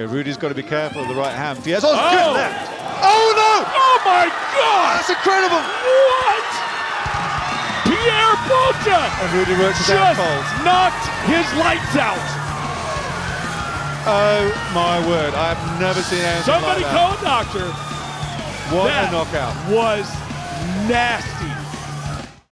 Yeah, Rudy's got to be careful of the right hand. Yes, good left. Oh no! Oh my God! That's incredible! What? Pierre Botha And Rudy works his out cold. Knocked his lights out. Oh my word! I have never seen anything Somebody like that. call a doctor. What That a knockout! Was nasty.